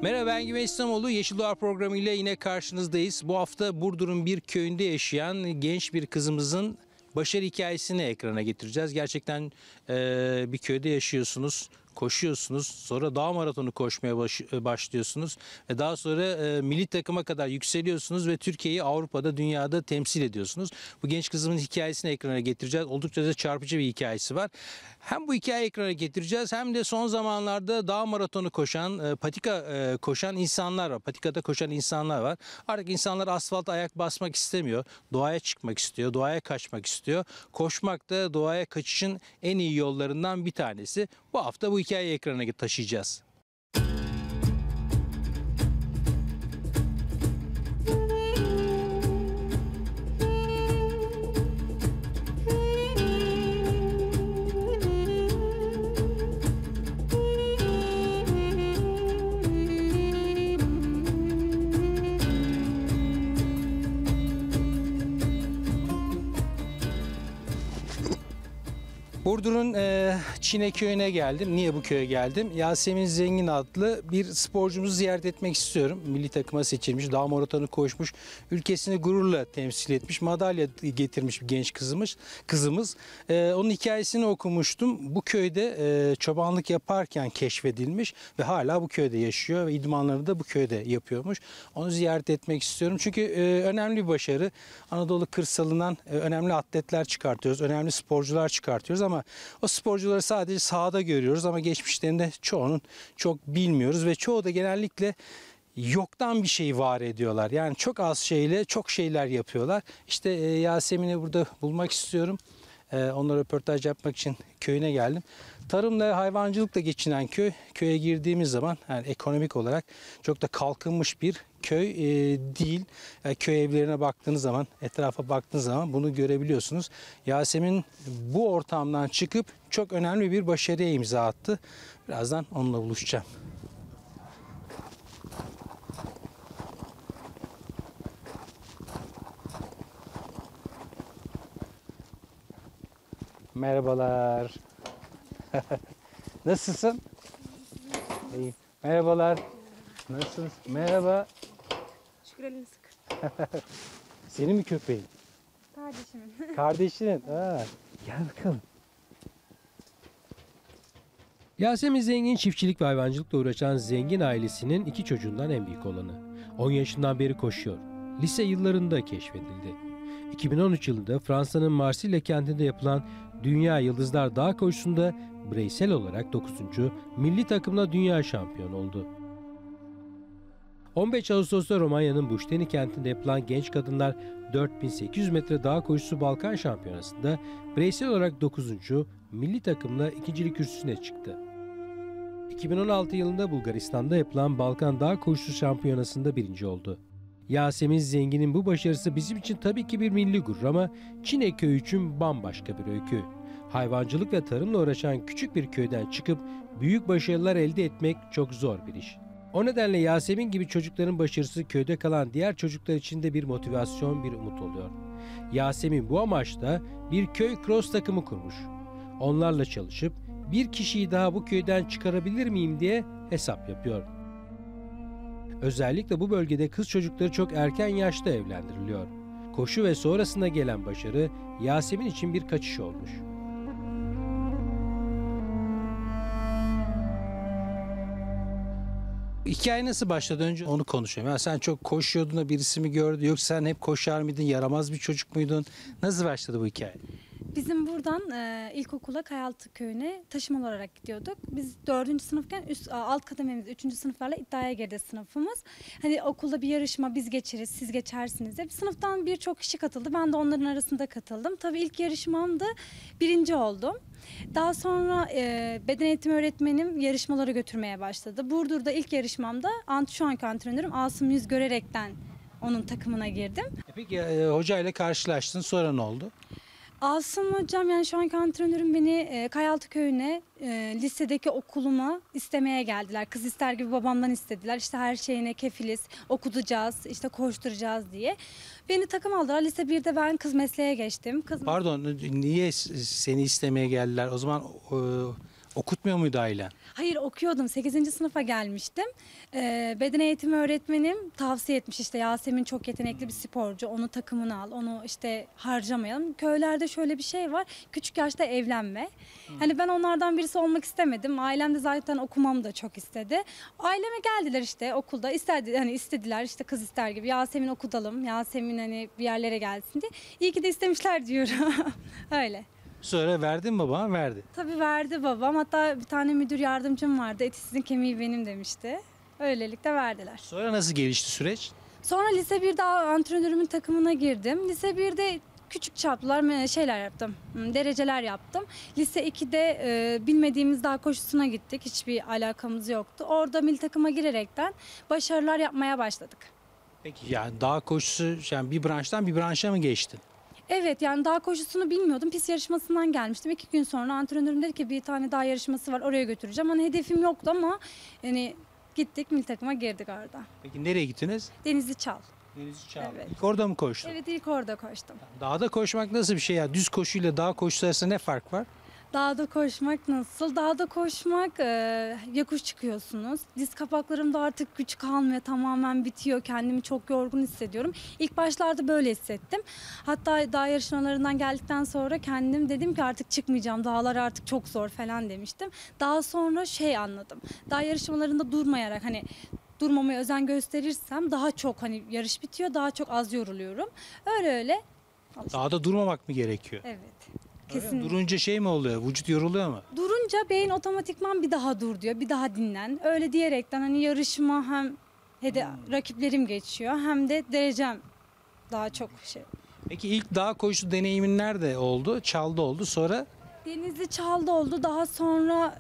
Merhaba, ben Güven İslamoğlu. Yeşil Doğa programı ile yine karşınızdayız. Bu hafta Burdur'un bir köyünde yaşayan genç bir kızımızın başarı hikayesini ekrana getireceğiz. Gerçekten bir köyde yaşıyorsunuz, koşuyorsunuz, sonra dağ maratonu koşmaya başlıyorsunuz ve daha sonra milli takıma kadar yükseliyorsunuz ve Türkiye'yi Avrupa'da, dünyada temsil ediyorsunuz. Bu genç kızımın hikayesini ekrana getireceğiz. Oldukça da çarpıcı bir hikayesi var. Hem bu hikayeyi ekrana getireceğiz hem de son zamanlarda dağ maratonu koşan, patika koşan insanlar var. Patikada koşan insanlar var. Artık insanlar asfalta ayak basmak istemiyor. Doğaya çıkmak istiyor, doğaya kaçmak istiyor. Koşmak da doğaya kaçışın en iyi yollarından bir tanesi. Bu hafta bu hikayeyi ekrana taşıyacağız. Burdur'un Çine köyüne geldim. Niye bu köye geldim? Yasemin Zengin adlı bir sporcumuzu ziyaret etmek istiyorum. Milli takıma seçilmiş, dağ maratonu koşmuş, ülkesini gururla temsil etmiş, madalya getirmiş bir genç kızımız. Onun hikayesini okumuştum. Bu köyde çobanlık yaparken keşfedilmiş ve hala bu köyde yaşıyor ve idmanlarını da bu köyde yapıyormuş. Onu ziyaret etmek istiyorum. Çünkü önemli bir başarı. Anadolu kırsalından önemli atletler çıkartıyoruz, önemli sporcular çıkartıyoruz ama o sporcuları sadece sahada görüyoruz ama geçmişlerinde çoğunun çok bilmiyoruz ve çoğu da genellikle yoktan bir şey var ediyorlar. Yani çok az şeyle çok şeyler yapıyorlar. İşte Yasemin'i burada bulmak istiyorum. Onunla röportaj yapmak için köyüne geldim. Tarımla, hayvancılıkla geçinen köy. Köye girdiğimiz zaman yani ekonomik olarak çok da kalkınmış bir köy değil. Yani köy evlerine baktığınız zaman, etrafa baktığınız zaman bunu görebiliyorsunuz. Yasemin bu ortamdan çıkıp çok önemli bir başarıya imza attı. Birazdan onunla buluşacağım. Merhabalar. Nasılsın? İyi. Merhabalar. Nasılsın? Merhaba. Şükür elini sık. Senin mi köpeğin? Kardeşimin. Kardeşinin. Gel bakalım. Yasemin Zengin çiftçilik ve hayvancılıkla uğraşan zengin ailesinin 2 çocuğundan en büyük olanı. 10 yaşından beri koşuyor. Lise yıllarında keşfedildi. 2013 yılında Fransa'nın Marsilya kentinde yapılan Dünya Yıldızlar Dağ Koşusu'nda bireysel olarak 9. milli takımla dünya şampiyonu oldu. 15 Ağustos'ta Romanya'nın Bușteni kentinde yapılan genç kadınlar 4800 metre dağ koşusu Balkan Şampiyonası'nda bireysel olarak 9. milli takımla ikincilik kürsüsüne çıktı. 2016 yılında Bulgaristan'da yapılan Balkan Dağ Koşusu Şampiyonası'nda 1. oldu. Yasemin Zengin'in bu başarısı bizim için tabii ki bir milli gurur ama Çine köyü için bambaşka bir öykü. Hayvancılık ve tarımla uğraşan küçük bir köyden çıkıp büyük başarılar elde etmek çok zor bir iş. O nedenle Yasemin gibi çocukların başarısı köyde kalan diğer çocuklar için de bir motivasyon, bir umut oluyor. Yasemin bu amaçla bir köy cross takımı kurmuş. Onlarla çalışıp bir kişiyi daha bu köyden çıkarabilir miyim diye hesap yapıyor. Özellikle bu bölgede kız çocukları çok erken yaşta evlendiriliyor. Koşu ve sonrasında gelen başarı Yasemin için bir kaçış olmuş. Hikaye nasıl başladı? Önce onu konuşalım. Yani sen çok koşuyordun da birisi mi gördü? Yoksa sen hep koşar mıydın? Yaramaz bir çocuk muydun? Nasıl başladı bu hikaye? Bizim buradan ilkokula Kayaltı köyüne taşımalı olarak gidiyorduk. Biz 4. sınıfken alt kadememiz 3. sınıflarla iddiaya girdi sınıfımız. Hani okulda bir yarışma biz geçeriz, siz geçersiniz diye. Sınıftan birçok kişi katıldı. Ben de onların arasında katıldım. Tabii ilk yarışmamda 1. oldum. Daha sonra beden eğitimi öğretmenim yarışmalara götürmeye başladı. Burdur'da ilk yarışmamda şu anki antrenörüm Asım Yüz görerekten onun takımına girdim. Peki hocayla karşılaştın, sonra ne oldu? Asım hocam, yani şu anki antrenörüm beni Kayaltı köyüne lisedeki okuluma istemeye geldiler. Kız ister gibi babamdan istediler. İşte her şeyine kefiliz, okutacağız, işte koşturacağız diye. Beni takım aldılar. Lise 1'de ben kız mesleğe geçtim. Pardon, niye seni istemeye geldiler? O zaman Okutmuyor muydu ailen? Hayır, okuyordum. 8. sınıfa gelmiştim. Beden eğitimi öğretmenim tavsiye etmiş, işte Yasemin çok yetenekli bir sporcu. Onu takımına al. Onu işte harcamayalım. Köylerde şöyle bir şey var. Küçük yaşta evlenme. Hani ben onlardan birisi olmak istemedim. Ailem de zaten okumamı da çok istedi. Aileme geldiler işte okulda. İstediler işte kız ister gibi. Yasemin okutalım. Yasemin hani bir yerlere gelsin diye. İyi ki de istemişler diyorum. Öyle. Sonra verdin mi babana? Verdi. Tabii verdi babam. Hatta bir tane müdür yardımcım vardı. Eti sizin kemiği benim demişti. Öylelikle verdiler. Sonra nasıl gelişti süreç? Sonra lise 1'de antrenörümün takımına girdim. Lise 1'de küçük çaplılar şeyler yaptım. Dereceler yaptım. Lise 2'de bilmediğimiz dağ koşusuna gittik. Hiçbir alakamız yoktu. Orada milli takıma girerekten başarılar yapmaya başladık. Peki yani dağ koşusu yani bir branştan bir branşa mı geçtin? Evet, yani dağ koşusunu bilmiyordum. Pist yarışmasından gelmiştim. 2 gün sonra antrenörüm dedi ki bir tane dağ yarışması var, oraya götüreceğim. Hani hedefim yoktu ama yani gittik, milli takıma girdik orada. Peki nereye gittiniz? Denizli Çal. Denizli Çağ. Evet. İlk orada mı koştun? Evet, ilk orada koştum. Dağda koşmak nasıl bir şey ya? Düz koşuyla dağ koşusu arasında ne fark var? Dağda koşmak nasıl? Dağda koşmak yokuş çıkıyorsunuz. Diz kapaklarım da artık güç kalmıyor. Tamamen bitiyor. Kendimi çok yorgun hissediyorum. İlk başlarda böyle hissettim. Hatta dağ yarışmalarından geldikten sonra kendim dedim ki artık çıkmayacağım. Dağlar artık çok zor falan demiştim. Daha sonra anladım. Dağ yarışmalarında durmayarak hani durmamaya özen gösterirsem daha çok hani yarış bitiyor. Daha çok az yoruluyorum. Öyle. Dağda durmamak mı gerekiyor? Evet. Öyle mi? Kesinlikle. Durunca şey mi oluyor? Vücut yoruluyor mu? Durunca beyin otomatikman bir daha dur diyor, bir daha dinlen. Öyle diyerekten hani yarışma hem rakiplerim geçiyor hem de derecem daha çok şey. Peki ilk dağ koşusu deneyimin nerede oldu? Çal'da oldu. Sonra Denizli Çal'da oldu. Daha sonra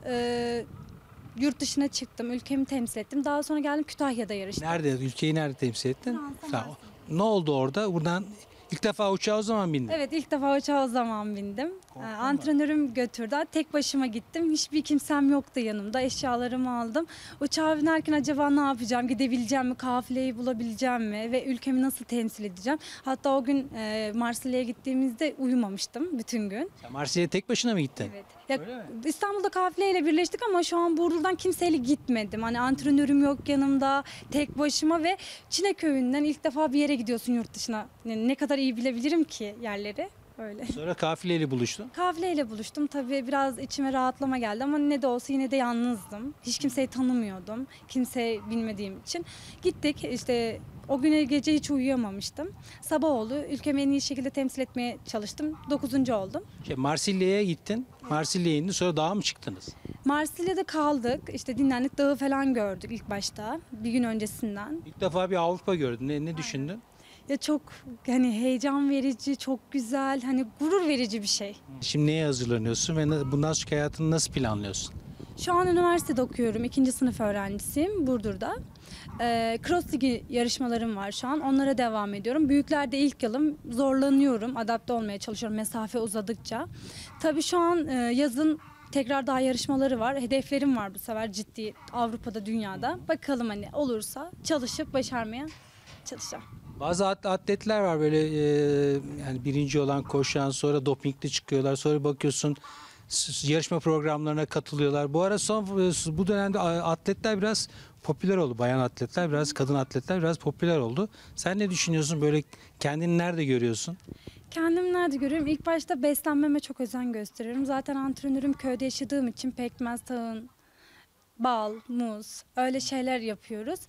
yurt dışına çıktım. Ülkemi temsil ettim. Daha sonra geldim Kütahya'da yarıştım. nerede? Ülkeyi nerede temsil ettin? Fransa, Tamam. Marsilya. Ne oldu orada? Buradan ilk defa uçağa o zaman bindin. Evet, ilk defa uçağa o zaman bindim. Korktun mu? Antrenörüm götürdü. Tek başıma gittim. Hiçbir kimsem yoktu yanımda. Eşyalarımı aldım. Uçağa binerken acaba ne yapacağım? Gidebileceğim mi? Kafileyi bulabileceğim mi? Ve ülkemi nasıl temsil edeceğim? Hatta o gün Marsilya'ya gittiğimizde uyumamıştım bütün gün. Sen Marsilya'ya tek başına mı gittin? Evet. Ya, Öyle mi? İstanbul'da kafileyle birleştik ama şu an Burdur'dan kimseyle gitmedim. Hani antrenörüm yok yanımda, tek başıma ve Çineköy'ünden ilk defa bir yere gidiyorsun yurt dışına. Yani ne kadar iyi bilebilirim ki yerleri. Öyle. Sonra kafileyle buluştun. Kafileyle buluştum. Tabii biraz içime rahatlama geldi ama ne de olsa yine de yalnızdım. Hiç kimseyi tanımıyordum. Kimseyi bilmediğim için. Gittik işte o güne gece hiç uyuyamamıştım. Sabah oldu. Ülkemi en iyi şekilde temsil etmeye çalıştım. 9. oldum. Marsilya'ya gittin. Marsilya'ya indin. Sonra dağa mı çıktınız? Marsilya'da kaldık. İşte dinlendik. Dağı falan gördük ilk başta. Bir gün öncesinden. İlk defa bir Avrupa gördün. Ne düşündün? Ya çok hani heyecan verici, çok güzel, hani gurur verici bir şey. Şimdi neye hazırlanıyorsun ve bundan sonraki hayatını nasıl planlıyorsun? Şu an üniversitede okuyorum. 2. sınıf öğrencisiyim Burdur'da. Cross ligi yarışmalarım var şu an. Onlara devam ediyorum. Büyüklerde ilk yılım, zorlanıyorum. Adapte olmaya çalışıyorum mesafe uzadıkça. Tabii şu an yazın tekrar daha yarışmaları var. Hedeflerim var bu sefer ciddi Avrupa'da, dünyada. Bakalım hani olursa çalışıp başarmaya çalışacağım. Bazı atletler var böyle yani birinci olan koşan sonra dopingli çıkıyorlar. Sonra bakıyorsun yarışma programlarına katılıyorlar. Bu ara bu dönemde atletler biraz popüler oldu. Bayan atletler biraz, kadın atletler biraz popüler oldu. Sen ne düşünüyorsun? Böyle kendini nerede görüyorsun? Kendimi nerede görüyorum? İlk başta beslenmeme çok özen gösteriyorum. Zaten antrenörüm köyde yaşadığım için pekmez, tahın, bal, muz öyle şeyler yapıyoruz.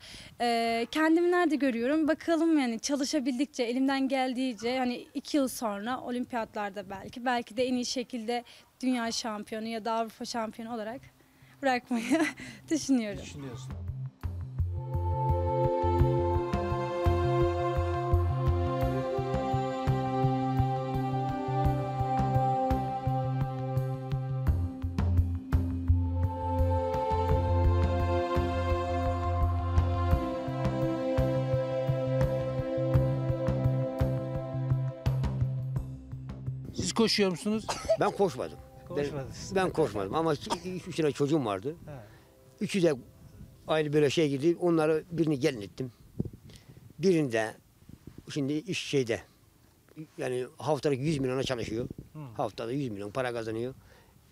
Kendimi nerede görüyorum? Bakalım yani çalışabildikçe, elimden geldiğince hani 2 yıl sonra olimpiyatlarda belki de en iyi şekilde dünya şampiyonu ya da Avrupa şampiyonu olarak bırakmayı düşünüyorum. Düşünüyorsun. Siz koşuyor musunuz? Ben koşmadım. Koşmadınız. Ben koşmadım ama 2-3 tane çocuğum vardı. He. Üçü de aynı böyle şey girdi. Onları birini gelin ettim. Birinde şimdi iş yani haftalık 100 milyona çalışıyor. Haftada 100 milyon para kazanıyor.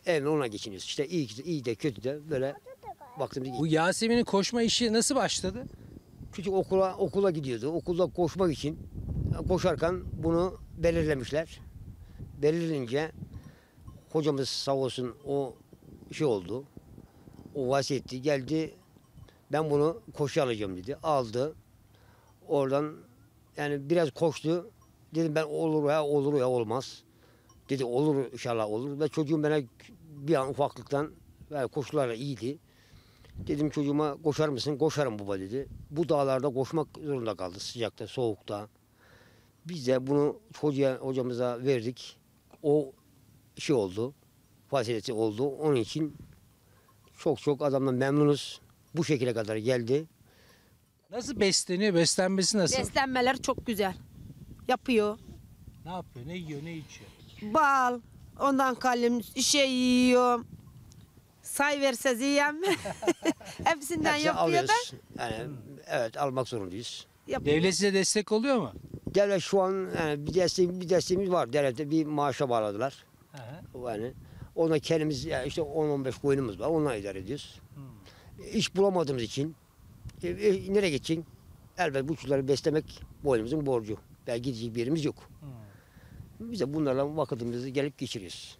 evle ona geçiniyoruz. İşte iyi de kötü de böyle baktığımızda Bu Yasemin'in koşma işi nasıl başladı? küçük okula gidiyordu. Okulda koşmak için koşarken bunu belirlemişler. Belirlenince hocamız sağ olsun o şey oldu. O vasiyetti. Geldi ben bunu koşu alacağım dedi. Aldı. Oradan yani biraz koştu. Dedim ben olur ya olmaz. Dedi olur inşallah olur. Ve çocuğum bana bir an ufaklıktan yani koşularla iyiydi. Dedim çocuğuma koşar mısın? Koşarım baba dedi. Bu dağlarda koşmak zorunda kaldı sıcakta, soğukta. Biz de bunu hocamıza verdik. O şey oldu. Fasilesi oldu. Onun için çok adamdan memnunuz. Bu şekilde kadar geldi. Nasıl besleniyor? Beslenmesi nasıl? Beslenmeler çok güzel. Yapıyor. Ne yapıyor? Ne yiyor? Ne içiyor? Bal, ondan kalem, şey yiyor. Say verse yiyem. Hepsinden Hepsini yapıyor da. alıyoruz. Yani evet almak zorundayız. Yapıyor. Devlet size destek oluyor mu? Devlet şu an yani bir desteğimiz var. Devlete bir maaşa bağladılar. Hı hı. Yani ona kendimiz yani işte 10-15 koyunumuz var. Onunla idare ediyoruz. İş bulamadığımız için nereye gideceksin? Elbette bu çocukları beslemek boynumuzun borcu. Belki gidecek bir yerimiz yok. Biz de bunlarla vakitimizi gelip geçiriyoruz.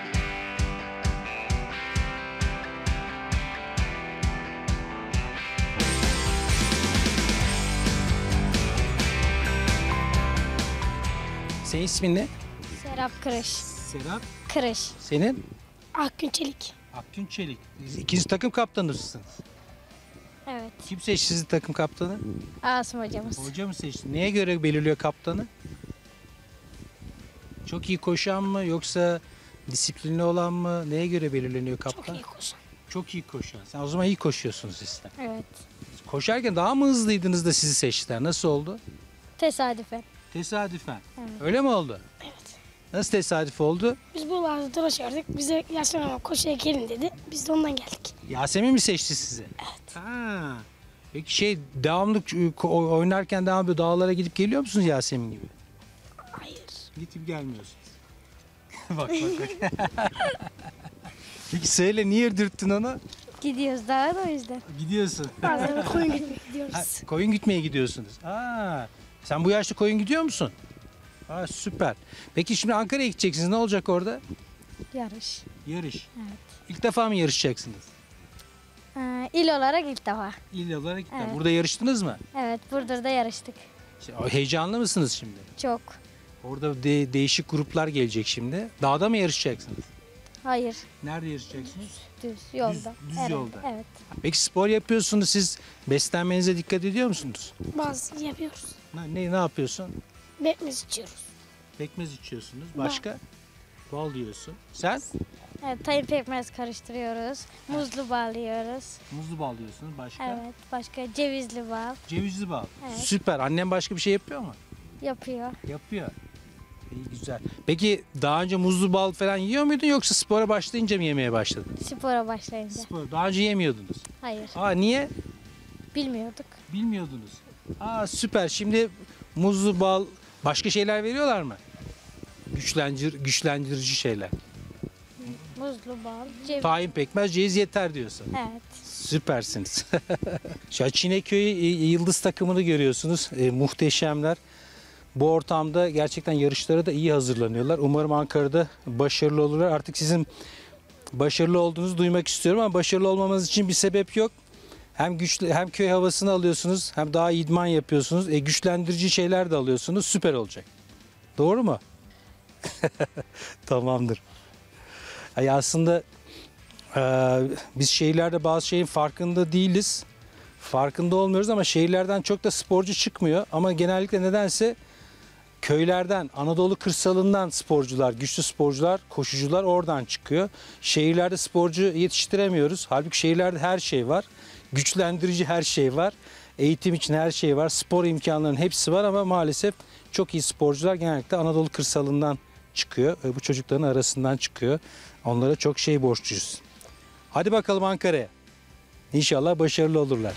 Senin ismin ne? Serap Kırış. Serap. Kırış. Senin? Akgün Çelik. Akgün Çelik. Siz İkiniz takım kaptanısınız. Evet. Kim seçti sizi takım kaptanı? Asım hocamız. Hoca mı seçti? Neye göre belirliyor kaptanı? Çok iyi koşan mı yoksa disiplinli olan mı? Neye göre belirleniyor kaptan? Çok iyi koşan. Çok iyi koşan. Sen o zaman iyi koşuyorsunuz siz de. Evet. Koşarken daha mı hızlıydınız da sizi seçtiler? Nasıl oldu? Tesadüfen. Tesadüfen. Evet. Öyle mi oldu? Evet. Nasıl tesadüf oldu? Biz buralarda dolaşıyorduk. Bize Yasemin Hanım koşuya gelin dedi. Biz de ondan geldik. Yasemin mi seçti sizi? Evet. Ha. Peki devamlı oynarken devamlı dağlara gidip geliyor musunuz Yasemin gibi? Hayır. Gidip gelmiyorsunuz. bak. Peki söyle niye dürttün onu? Gidiyoruz daha da o yüzden. Gidiyorsun. Bazen koyun gitmeye gidiyoruz. Ha, koyun gütmeye gidiyorsunuz. Aa, sen bu yaşta koyun gidiyor musun? Aa, süper. Peki şimdi Ankara'ya gideceksiniz. Ne olacak orada? Yarış. Yarış. Evet. İlk defa mı yarışacaksınız? İl olarak ilk defa. İl olarak ilk defa. Evet. Burada yarıştınız mı? Evet. Burdur'da yarıştık. Heyecanlı mısınız şimdi? Çok. Orada değişik gruplar gelecek şimdi. Dağda mı yarışacaksınız? Hayır. Nerede yarışacaksınız? Düz yolda. Düz Evet, yolda. Evet. Peki spor yapıyorsunuz. Siz beslenmenize dikkat ediyor musunuz? Bazı yapıyoruz. Ne yapıyorsun? Bekmez içiyoruz. Pekmez içiyorsunuz. Başka? Bal yiyorsun. Sen? Evet. Tayin pekmez karıştırıyoruz. Muzlu bal yiyoruz. Muzlu bal yiyorsunuz. Başka? Evet. Başka cevizli bal Cevizli bal. Evet. Süper. Annem başka bir şey yapıyor mu? yapıyor. Yapıyor. İyi güzel. Peki daha önce muzlu bal falan yiyor muydun yoksa spora başlayınca mı yemeye başladın? Spora başlayınca. Spor. Daha önce yemiyordunuz. Hayır. Aa niye? Bilmiyorduk. Bilmiyordunuz. Aa süper. Şimdi muzlu bal başka şeyler veriyorlar mı? Güçlendirici şeyler. Muzlu bal, ceviz. Tahin pekmez, ceviz yeter diyorsun. Evet. Süpersiniz. Şu an Çineköy'ü yıldız takımını görüyorsunuz. Muhteşemler. Bu ortamda gerçekten yarışlara da iyi hazırlanıyorlar. Umarım Ankara'da başarılı olurlar. Artık sizin başarılı olduğunuzu duymak istiyorum ama başarılı olmamanız için bir sebep yok. Hem güçlü hem köy havasını alıyorsunuz hem daha iyi idman yapıyorsunuz. Güçlendirici şeyler de alıyorsunuz. Süper olacak. Doğru mu? Tamamdır. Aslında biz şehirlerde bazı şeyin farkında değiliz. Farkında olmuyoruz ama şehirlerden çok da sporcu çıkmıyor. Ama genellikle nedense köylerden, Anadolu kırsalından sporcular, güçlü sporcular, koşucular oradan çıkıyor. Şehirlerde sporcu yetiştiremiyoruz. Halbuki şehirlerde her şey var. Güçlendirici her şey var. Eğitim için her şey var. Spor imkanlarının hepsi var ama maalesef çok iyi sporcular genellikle Anadolu kırsalından çıkıyor. Bu çocukların arasından çıkıyor. Onlara çok şey borçluyuz. Hadi bakalım Ankara'ya. İnşallah başarılı olurlar.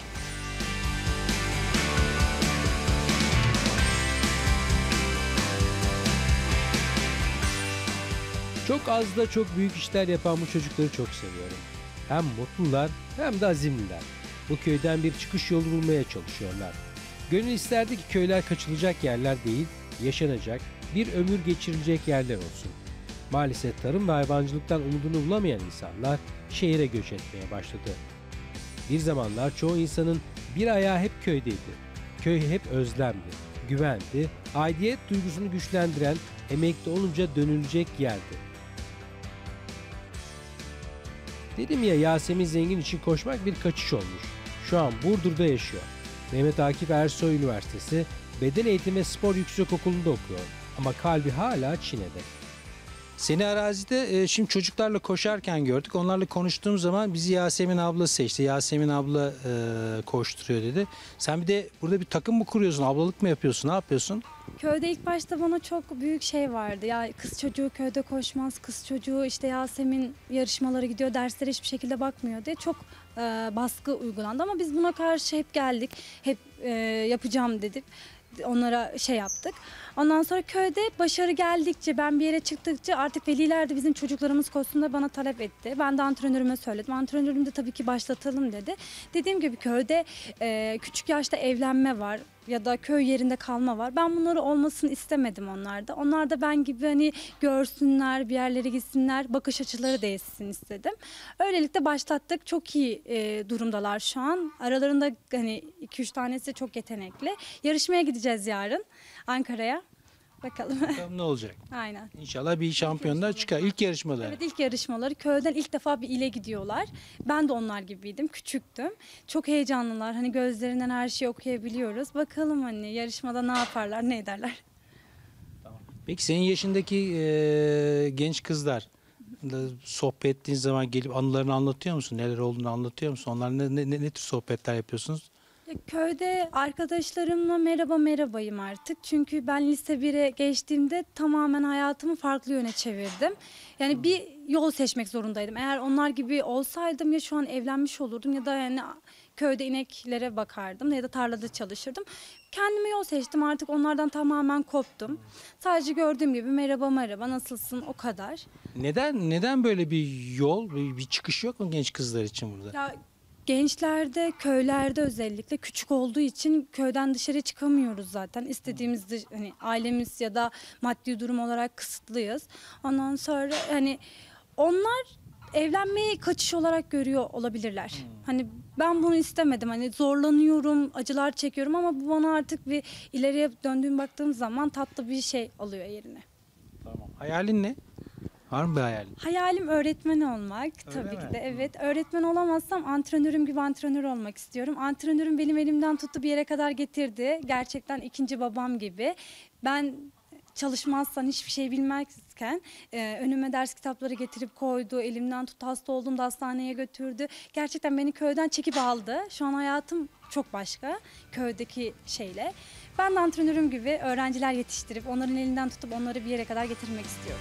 Çok az da çok büyük işler yapan bu çocukları çok seviyorum. Hem mutlular hem de azimliler. Bu köyden bir çıkış yolu bulmaya çalışıyorlar. Gönül isterdi ki köyler kaçılacak yerler değil, yaşanacak, bir ömür geçirilecek yerler olsun. Maalesef tarım ve hayvancılıktan umudunu bulamayan insanlar şehire göç etmeye başladı. Bir zamanlar çoğu insanın bir ayağı hep köydeydi. Köy hep özlemdi, güvendi, aidiyet duygusunu güçlendiren, emekli olunca dönülecek yerdi. Dedim ya, Yasemin Zengin için koşmak bir kaçış olmuş. Şu an Burdur'da yaşıyor. Mehmet Akif Ersoy Üniversitesi Beden Eğitimi ve Spor Yüksekokulu'nda okuyor. Ama kalbi hala Çin'de. Seni arazide şimdi çocuklarla koşarken gördük. Onlarla konuştuğum zaman bizi Yasemin abla seçti. Yasemin abla koşturuyor dedi. Sen bir de burada bir takım mı kuruyorsun? Ablalık mı yapıyorsun? Ne yapıyorsun? Köyde ilk başta bana çok büyük şey vardı. Ya kız çocuğu köyde koşmaz, kız çocuğu işte Yasemin yarışmalara gidiyor, derslere hiçbir şekilde bakmıyor diye çok baskı uygulandı. Ama biz buna karşı hep geldik, hep yapacağım dedik. Onlara şey yaptık. Ondan sonra köyde başarı geldikçe, ben bir yere çıktıkça artık veliler de bizim çocuklarımız konusunda bana talep etti. Ben de antrenörüme söyledim. Antrenörüm de tabii ki başlatalım dedi. Dediğim gibi köyde küçük yaşta evlenme var ya da köy yerinde kalma var. Ben bunları olmasını istemedim onlarda. Onlar da ben gibi hani görsünler, bir yerlere gitsinler, bakış açıları değişsin istedim. Öylelikle başlattık. Çok iyi durumdalar şu an. Aralarında hani 2-3 tanesi çok yetenekli. Yarışmaya gideceğiz yarın Ankara'ya. Bakalım. Bakalım ne olacak? Aynen. İnşallah bir şampiyonlar çıkar. İlk yarışmalar. Evet, ilk yarışmaları köyden ilk defa bir ile gidiyorlar. Ben de onlar gibiydim, küçüktüm. Çok heyecanlılar. Hani gözlerinden her şeyi okuyabiliyoruz. Bakalım hani yarışmada ne yaparlar, ne ederler. Peki senin yaşındaki genç kızlar da sohbet ettiğin zaman gelip anılarını anlatıyor musun? Neler olduğunu anlatıyor musun? Onlar ne tür sohbetler yapıyorsunuz? Ya, köyde arkadaşlarımla merhabayım artık. Çünkü ben lise 1'e geçtiğimde tamamen hayatımı farklı yöne çevirdim. Yani bir yol seçmek zorundaydım. Eğer onlar gibi olsaydım ya şu an evlenmiş olurdum ya da yani köyde ineklere bakardım ya da tarlada çalışırdım. Kendime yol seçtim, artık onlardan tamamen koptum. Sadece gördüğüm gibi merhaba nasılsın, o kadar. Neden böyle bir yol, bir çıkış yok mu genç kızlar için burada? Ya gençlerde, köylerde özellikle küçük olduğu için köyden dışarı çıkamıyoruz zaten. İstediğimiz hani ailemiz ya da maddi durum olarak kısıtlıyız. Ondan sonra hani onlar evlenmeyi kaçış olarak görüyor olabilirler. Hani ben bunu istemedim. Hani zorlanıyorum, acılar çekiyorum ama bu bana artık bir ileriye döndüğüm baktığım zaman tatlı bir şey alıyor yerine. Tamam. Hayalin ne? Var mı bir hayalin? Hayalim öğretmen olmak tabii ki de. Evet, öğretmen olamazsam antrenörüm gibi antrenör olmak istiyorum. Antrenörüm benim elimden tuttu, bir yere kadar getirdi. Gerçekten ikinci babam gibi. Ben çalışmazsan, hiçbir şey bilmezken önüme ders kitapları getirip koydu. Elimden tuttu, hasta olduğumda hastaneye götürdü. Gerçekten beni köyden çekip aldı. Şu an hayatım çok başka köydeki şeyle. Ben de antrenörüm gibi öğrenciler yetiştirip onların elinden tutup onları bir yere kadar getirmek istiyorum.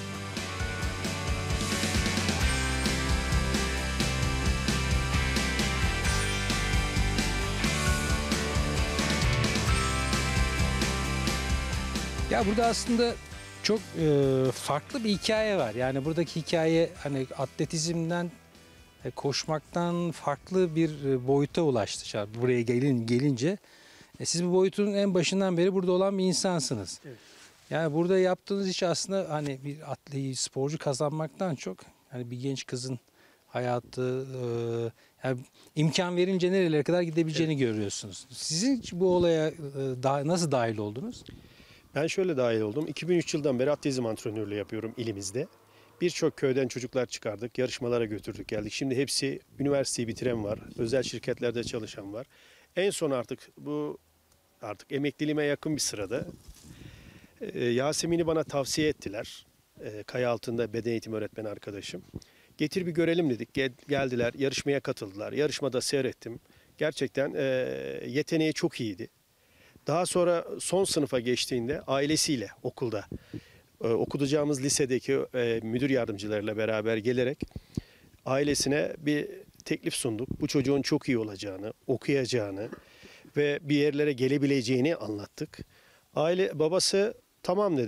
Ya burada aslında çok farklı bir hikaye var. Yani buradaki hikaye hani atletizmden, koşmaktan farklı bir boyuta ulaştı. Buraya gelince. Siz bu boyutun en başından beri burada olan bir insansınız. Evet. Yani burada yaptığınız iş aslında hani bir atleti, sporcu kazanmaktan çok hani bir genç kızın hayatı, yani imkan verince nerelere kadar gidebileceğini görüyorsunuz. Sizin bu olaya nasıl dahil oldunuz? Ben şöyle dahil oldum. 2003 yıldan beri atletizm antrenörlüğü yapıyorum ilimizde. Birçok köyden çocuklar çıkardık, yarışmalara götürdük geldik. Şimdi hepsi üniversiteyi bitiren var, özel şirketlerde çalışan var. En son artık emekliliğime yakın bir sırada Yasemin'i bana tavsiye ettiler. Kaya altında beden eğitimi öğretmeni arkadaşım. Getir bir görelim dedik. Geldiler, yarışmaya katıldılar. Yarışmada seyrettim. Gerçekten yeteneği çok iyiydi. Daha sonra son sınıfa geçtiğinde ailesiyle okulda okutacağımız lisedeki müdür yardımcılarıyla beraber gelerek ailesine bir teklif sunduk. Bu çocuğun çok iyi olacağını, okuyacağını ve bir yerlere gelebileceğini anlattık. Babası tamam dedi.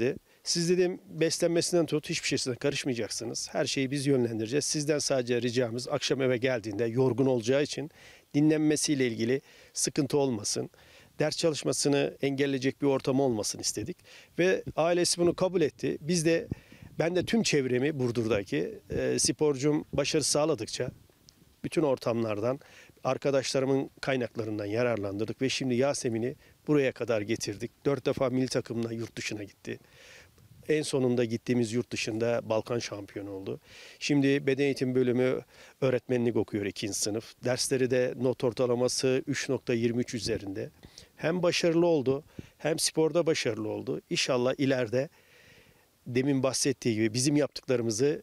Siz dedim beslenmesinden tut hiçbir şeysine karışmayacaksınız. Her şeyi biz yönlendireceğiz. Sizden sadece ricamız akşam eve geldiğinde yorgun olacağı için dinlenmesiyle ilgili sıkıntı olmasın. Ders çalışmasını engelleyecek bir ortam olmasın istedik. Ve ailesi bunu kabul etti. Ben de tüm çevremi Burdur'daki sporcum başarı sağladıkça bütün ortamlardan, arkadaşlarımın kaynaklarından yararlandırdık ve şimdi Yasemin'i buraya kadar getirdik. 4 defa milli takımla yurt dışına gitti. En sonunda gittiğimiz yurt dışında Balkan şampiyonu oldu. Şimdi beden eğitim bölümü öğretmenlik okuyor 2. sınıf. Dersleri de not ortalaması 3.23 üzerinde. Hem başarılı oldu hem sporda başarılı oldu. İnşallah ileride demin bahsettiği gibi bizim yaptıklarımızı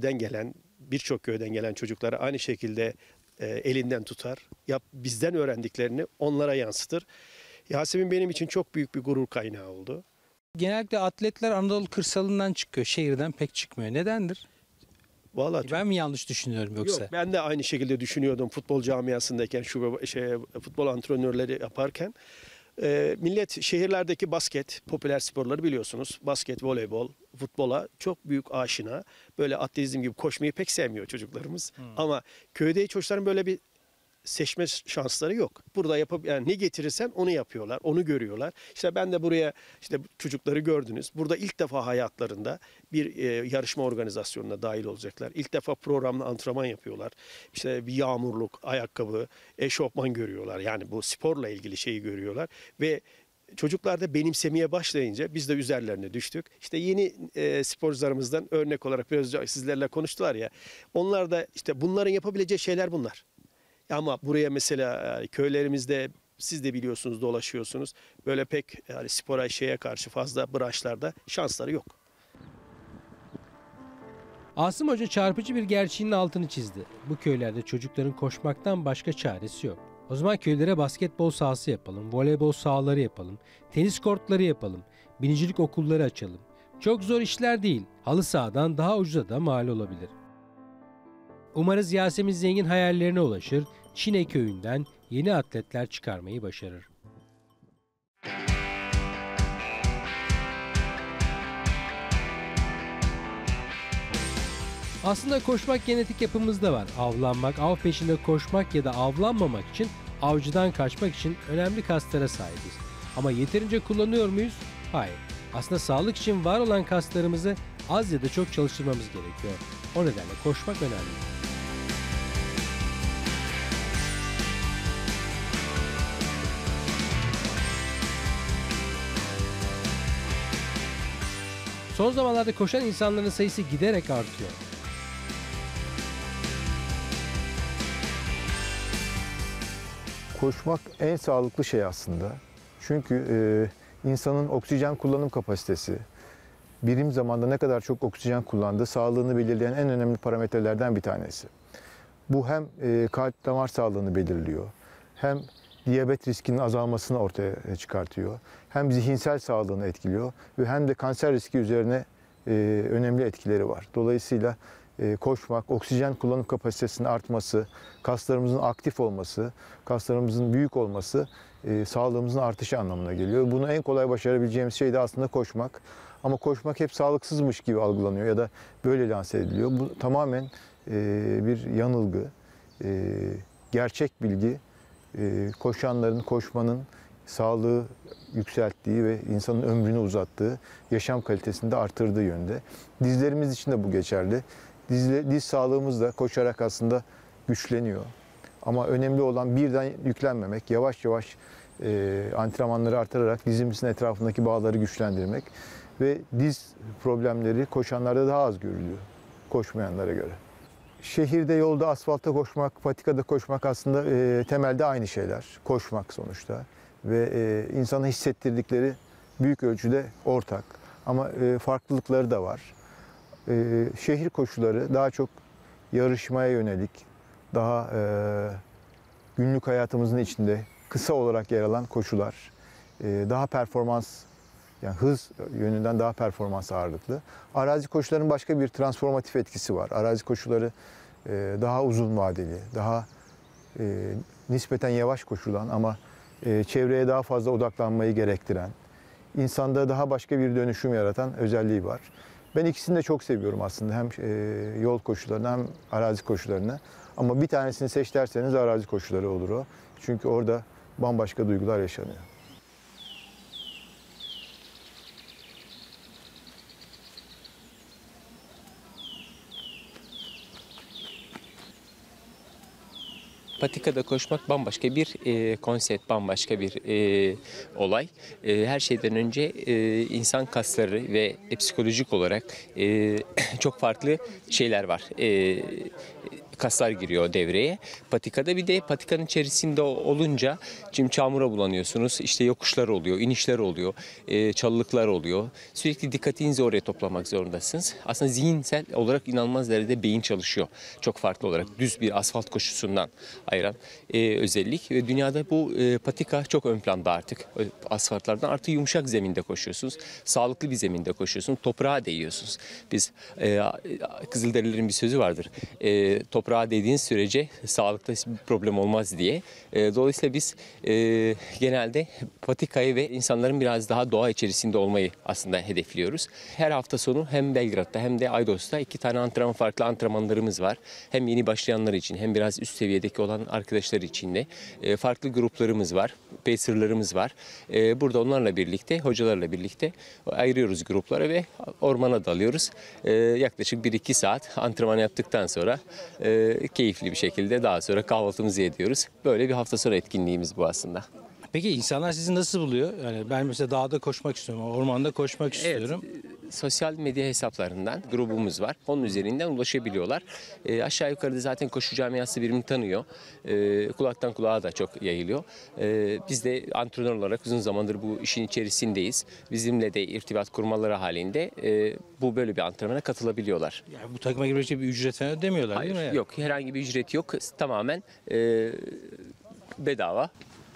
birçok köyden gelen çocuklara aynı şekilde elinden tutar. Bizden öğrendiklerini onlara yansıtır. Yasemin benim için çok büyük bir gurur kaynağı oldu. Genellikle atletler Anadolu kırsalından çıkıyor. Şehirden pek çıkmıyor. Nedendir? Vallahi Ben mi yanlış düşünüyorum yoksa? Yok, ben de aynı şekilde düşünüyordum futbol camiasındayken, futbol antrenörleri yaparken. Millet şehirlerdeki popüler sporları biliyorsunuz. Basket, voleybol, futbola çok büyük aşina. Böyle atletizm gibi koşmayı pek sevmiyor çocuklarımız. Ama köyde çocukların böyle bir seçme şansları yok. Burada yani ne getirirsen onu yapıyorlar, onu görüyorlar. İşte ben de buraya çocukları gördünüz. Burada ilk defa hayatlarında bir yarışma organizasyonuna dahil olacaklar. İlk defa programlı antrenman yapıyorlar. İşte bir yağmurluk, ayakkabı, eşofman görüyorlar. Yani bu sporla ilgili şeyi görüyorlar ve çocuklar da benimsemeye başlayınca biz de üzerlerine düştük. İşte yeni sporcularımızdan örnek olarak biraz önce sizlerle konuştular ya. Onlar da işte bunların yapabileceği şeyler bunlar. Ama buraya köylerimizde siz de biliyorsunuz, dolaşıyorsunuz. Böyle pek spora karşı fazla branşlarda şansları yok. Asım Hoca çarpıcı bir gerçeğin altını çizdi. Bu köylerde çocukların koşmaktan başka çaresi yok. O zaman köylere basketbol sahası yapalım, voleybol sahaları yapalım, tenis kortları yapalım, binicilik okulları açalım. Çok zor işler değil, halı sahadan daha ucuza da mal olabilir. Umarız Yasemin Zengin hayallerine ulaşır, Çine köyünden yeni atletler çıkarmayı başarır. Aslında koşmak genetik yapımızda var. Avlanmak, av peşinde koşmak ya da avlanmamak için, avcıdan kaçmak için önemli kaslara sahibiz. Ama yeterince kullanıyor muyuz? Hayır. Aslında sağlık için var olan kaslarımızı az ya da çok çalıştırmamız gerekiyor. O nedenle koşmak önemli. Son zamanlarda koşan insanların sayısı giderek artıyor. Koşmak en sağlıklı şey aslında. Çünkü insanın oksijen kullanım kapasitesi, birim zamanda ne kadar çok oksijen kullandığı sağlığını belirleyen en önemli parametrelerden bir tanesi. Bu hem kalp damar sağlığını belirliyor, hem diyabet riskinin azalmasını ortaya çıkartıyor, hem zihinsel sağlığını etkiliyor ve hem de kanser riski üzerine önemli etkileri var. Dolayısıyla koşmak, oksijen kullanım kapasitesinin artması, kaslarımızın aktif olması, kaslarımızın büyük olması sağlığımızın artışı anlamına geliyor. Bunu en kolay başarabileceğimiz şey de aslında koşmak. Ama koşmak hep sağlıksızmış gibi algılanıyor ya da böyle lanse ediliyor. Bu tamamen bir yanılgı, gerçek bilgi. Koşanların, koşmanın sağlığı yükselttiği ve insanın ömrünü uzattığı, yaşam kalitesini de artırdığı yönde. Dizlerimiz için de bu geçerli. Diz sağlığımız da koşarak aslında güçleniyor. Ama önemli olan birden yüklenmemek, yavaş yavaş antrenmanları artırarak dizimizin etrafındaki bağları güçlendirmek ve diz problemleri koşanlarda daha az görülüyor, koşmayanlara göre. Şehirde, yolda, asfaltta koşmak, patikada koşmak aslında temelde aynı şeyler. Koşmak sonuçta ve insana hissettirdikleri büyük ölçüde ortak. Ama farklılıkları da var. Şehir koşuları daha çok yarışmaya yönelik, daha günlük hayatımızın içinde kısa olarak yer alan koşular. Daha performans, yani hız yönünden daha performans ağırlıklı. Arazi koşularının başka bir transformatif etkisi var. Arazi koşuları daha uzun vadeli, daha nispeten yavaş koşulan ama çevreye daha fazla odaklanmayı gerektiren, insanda daha başka bir dönüşüm yaratan özelliği var. Ben ikisini de çok seviyorum aslında. Hem yol koşularını hem arazi koşularını. Ama bir tanesini seç derseniz arazi koşuları olur o. Çünkü orada bambaşka duygular yaşanıyor. Patikada koşmak bambaşka bir konsept, bambaşka bir olay. Her şeyden önce insan kasları ve psikolojik olarak çok farklı şeyler var. Kaslar giriyor devreye. Patikada bir de patikanın içerisinde olunca şimdi çamura bulanıyorsunuz. İşte yokuşlar oluyor, inişler oluyor, çalılıklar oluyor. Sürekli dikkatinizi oraya toplamak zorundasınız. Aslında zihinsel olarak inanılmaz derecede beyin çalışıyor. Çok farklı olarak düz bir asfalt koşusundan ayıran özellik. Ve dünyada bu patika çok ön planda artık. Asfaltlardan artık yumuşak zeminde koşuyorsunuz. Sağlıklı bir zeminde koşuyorsunuz. Toprağa değiyorsunuz. Biz Kızılderililerin bir sözü vardır. Toprağa değdiğiniz sürece sağlıkta bir problem olmaz diye. Dolayısıyla biz genelde patikayı ve insanların biraz daha doğa içerisinde olmayı aslında hedefliyoruz. Her hafta sonu hem Belgrad'da hem de Aydos'ta 2 tane farklı antrenmanlarımız var. Hem yeni başlayanlar için hem biraz üst seviyedeki olan arkadaşlar için de farklı gruplarımız var, pacerlarımız var. Burada onlarla birlikte, hocalarla birlikte ayırıyoruz gruplara ve ormana dalıyoruz. Yaklaşık 1-2 saat antrenman yaptıktan sonra keyifli bir şekilde daha sonra kahvaltımızı ediyoruz. Böyle bir hafta sonu etkinliğimiz bu aslında. Peki insanlar sizi nasıl buluyor? Yani ben mesela dağda koşmak istiyorum, ormanda koşmak istiyorum. Sosyal medya hesaplarından grubumuz var. Onun üzerinden ulaşabiliyorlar. Aşağı yukarıda zaten koşu camiası birbirini tanıyor. Kulaktan kulağa da çok yayılıyor. Biz de antrenör olarak uzun zamandır bu işin içerisindeyiz. Bizimle de irtibat kurmaları halinde bu böyle bir antrenmana katılabiliyorlar. Yani bu takıma girmek için bir ücret falan ödemiyorlar değil mi? Hayır, yok. Herhangi bir ücret yok. Tamamen bedava.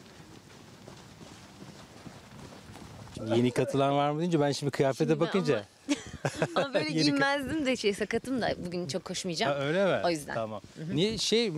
Yeni katılan var mı deyince ben şimdi kıyafete bakınca. Ama böyle Yeni giyinmezdim de sakatım da bugün çok koşmayacağım. Ha, öyle mi? O yüzden. Tamam. Niye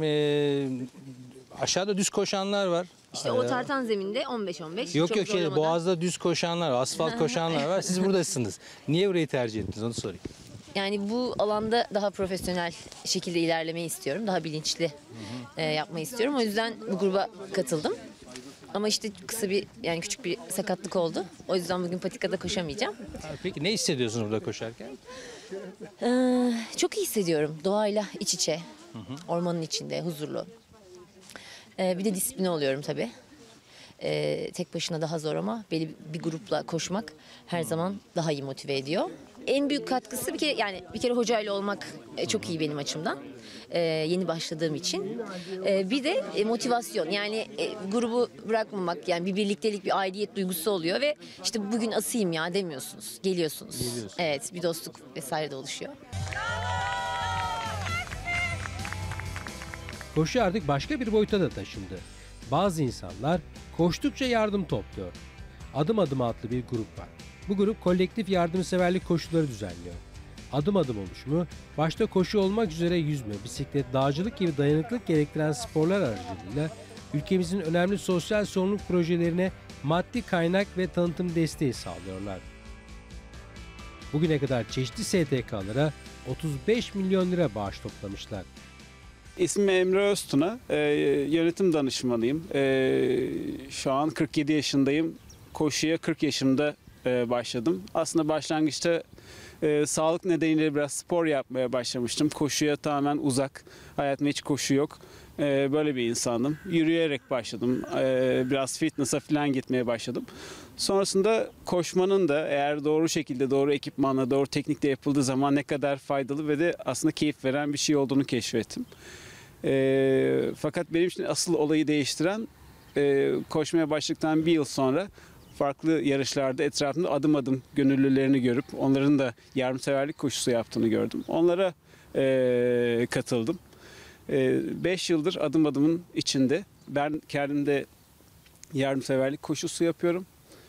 aşağıda düz koşanlar var. İşte o tartan zeminde 15-15. Yok çok yok zorlamadan. Boğaz'da düz koşanlar, asfalt koşanlar var. Siz buradasınız. Niye burayı tercih ettiniz onu sorayım. Yani bu alanda daha profesyonel şekilde ilerlemeyi istiyorum. Daha bilinçli yapmayı istiyorum. O yüzden bu gruba katıldım. Ama işte küçük bir sakatlık oldu. O yüzden bugün patikada koşamayacağım. Peki ne hissediyorsunuz burada koşarken? Çok iyi hissediyorum. Doğayla iç içe. Ormanın içinde, huzurlu. Bir de disipline oluyorum tabii. Tek başına daha zor ama belli bir grupla koşmak her zaman daha iyi motive ediyor. En büyük katkısı bir kere hocayla olmak çok iyi benim açımdan. Yeni başladığım için. Bir de motivasyon, yani grubu bırakmamak, yani bir birliktelik, bir aidiyet duygusu oluyor ve işte bugün asayım ya demiyorsunuz. Geliyorsunuz. Evet, bir dostluk vesaire de oluşuyor. Koşu artık başka bir boyuta da taşındı. Bazı insanlar koştukça yardım topluyor. Adım Adım adlı bir grup var. Bu grup kolektif yardımseverlik koşuları düzenliyor. Adım Adım oluşumu, başta koşu olmak üzere yüzme, bisiklet, dağcılık gibi dayanıklılık gerektiren sporlar aracılığıyla ülkemizin önemli sosyal sorumluluk projelerine maddi kaynak ve tanıtım desteği sağlıyorlar. Bugüne kadar çeşitli STK'lara 35 milyon lira bağış toplamışlar. İsmim Emre Öztuna, yönetim danışmanıyım. Şu an 47 yaşındayım. Koşuya 40 yaşımda başladım. Aslında başlangıçta sağlık nedeniyle biraz spor yapmaya başlamıştım. Koşuya tamamen uzak. Hayatımda hiç koşu yok. Böyle bir insandım. Yürüyerek başladım. Biraz fitness'a falan gitmeye başladım. Sonrasında koşmanın da eğer doğru şekilde, doğru ekipmanla, doğru teknikle yapıldığı zaman ne kadar faydalı ve de aslında keyif veren bir şey olduğunu keşfettim. Fakat benim için asıl olayı değiştiren koşmaya başladıktan bir yıl sonra farklı yarışlarda etrafımda adım adım gönüllülerini görüp onların da yardımseverlik koşusu yaptığını gördüm. Onlara katıldım. 5 yıldır adım adımın içinde. Ben kendimde yardımseverlik koşusu yapıyorum.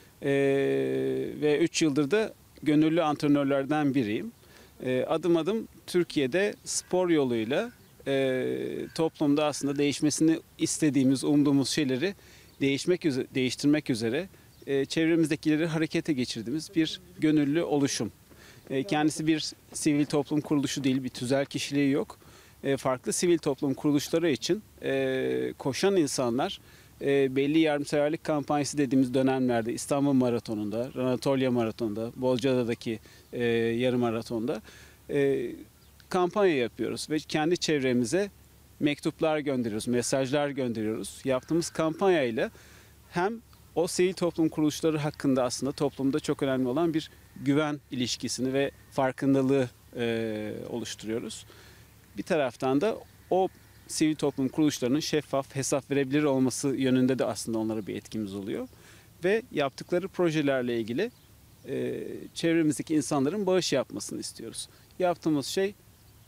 Ve 3 yıldır da gönüllü antrenörlerden biriyim. Adım adım Türkiye'de spor yoluyla toplumda aslında değişmesini istediğimiz, umduğumuz şeyleri değiştirmek üzere çevremizdekileri harekete geçirdiğimiz bir gönüllü oluşum. Kendisi bir sivil toplum kuruluşu değil, bir tüzel kişiliği yok. Farklı sivil toplum kuruluşları için koşan insanlar belli yardımseverlik kampanyası dediğimiz dönemlerde İstanbul Maratonu'nda, Anatolia Maratonu'nda, Bozcaada'daki yarım maratonda kampanya yapıyoruz ve kendi çevremize mektuplar gönderiyoruz, mesajlar gönderiyoruz. Yaptığımız kampanyayla hem o sivil toplum kuruluşları hakkında aslında toplumda çok önemli olan bir güven ilişkisini ve farkındalığı oluşturuyoruz. Bir taraftan da o sivil toplum kuruluşlarının şeffaf, hesap verebilir olması yönünde de aslında onlara bir etkimiz oluyor. Ve yaptıkları projelerle ilgili çevremizdeki insanların bağış yapmasını istiyoruz. Yaptığımız şey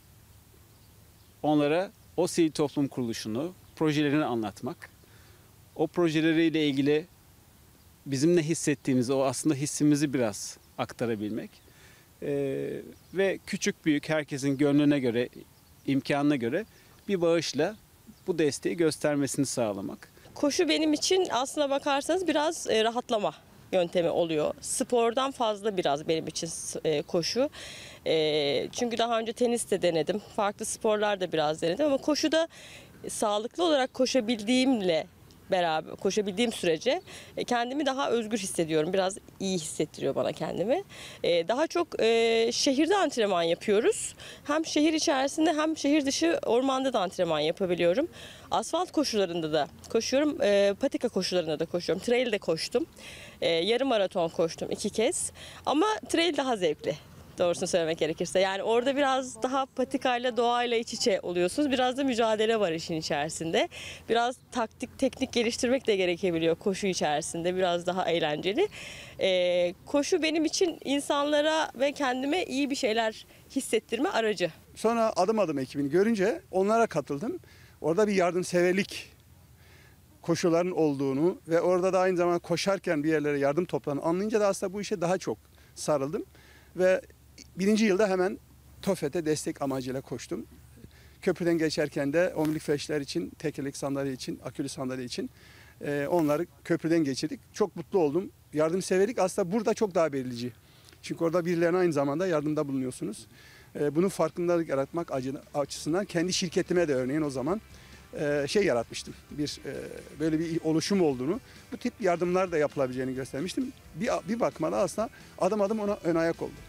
onlara o sivil toplum kuruluşunu, projelerini anlatmak. O projeleriyle ilgili bizim ne hissettiğimizi, o aslında hissimizi biraz aktarabilmek. Ve küçük büyük herkesin gönlüne göre, imkanına göre bir bağışla bu desteği göstermesini sağlamak. Koşu benim için aslına bakarsanız biraz rahatlama yöntemi oluyor. Spordan fazla biraz benim için koşu. Çünkü daha önce tenis de denedim. Farklı sporlar da biraz denedim ama koşuda sağlıklı olarak koşabildiğim sürece kendimi daha özgür hissediyorum. Biraz iyi hissettiriyor bana kendimi. Daha çok şehirde antrenman yapıyoruz. Hem şehir içerisinde hem şehir dışı ormanda da antrenman yapabiliyorum. Asfalt koşularında da koşuyorum. Patika koşularında da koşuyorum. Trail de koştum. Yarım maraton koştum 2 kez. Ama trail daha zevkli. Doğrusunu söylemek gerekirse. Yani orada biraz daha patikayla, doğayla iç içe oluyorsunuz. Biraz da mücadele var işin içerisinde. Biraz teknik geliştirmek de gerekebiliyor koşu içerisinde. Biraz daha eğlenceli. Koşu benim için insanlara ve kendime iyi bir şeyler hissettirme aracı. Sonra adım adım ekibini görünce onlara katıldım. Orada bir yardımseverlik koşuların olduğunu ve orada da aynı zamanda koşarken bir yerlere yardım toplandığını anlayınca da aslında bu işe daha çok sarıldım. Ve 1. yılda hemen TOFE'de destek amacıyla koştum. Köprüden geçerken de omurilik felçler için, tekerlek sandalye için, akülü sandalye için onları köprüden geçirdik. Çok mutlu oldum. Yardımseverlik aslında burada çok daha belirleyici. Çünkü orada birilerine aynı zamanda yardımda bulunuyorsunuz. Bunun farkındalık yaratmak açısından kendi şirketime de örneğin o zaman yaratmıştım. Böyle bir oluşum olduğunu, bu tip yardımlar da yapılabileceğini göstermiştim. Bir bakmada aslında adım adım ona ön ayak oldu.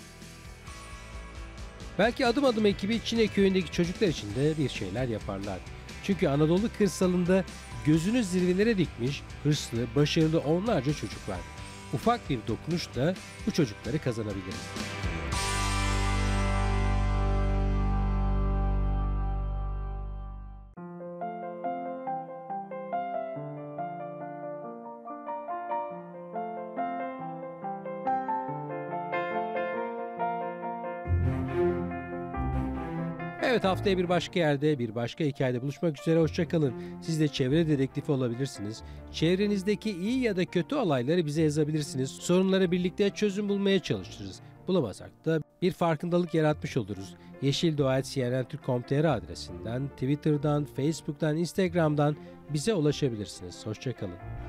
Belki adım adım ekibi Çine köyündeki çocuklar için de bir şeyler yaparlar. Çünkü Anadolu kırsalında gözünü zirvelere dikmiş, hırslı, başarılı onlarca çocuk var. Ufak bir dokunuş da bu çocukları kazanabilir. Evet, haftaya bir başka yerde, bir başka hikayede buluşmak üzere. Hoşça kalın. Siz de çevre dedektifi olabilirsiniz. Çevrenizdeki iyi ya da kötü olayları bize yazabilirsiniz. Sorunlara birlikte çözüm bulmaya çalışırız. Bulamasak da bir farkındalık yaratmış oluruz. yeşildoğa@cnntürk.com.tr adresinden, Twitter'dan, Facebook'tan, Instagram'dan bize ulaşabilirsiniz. Hoşça kalın.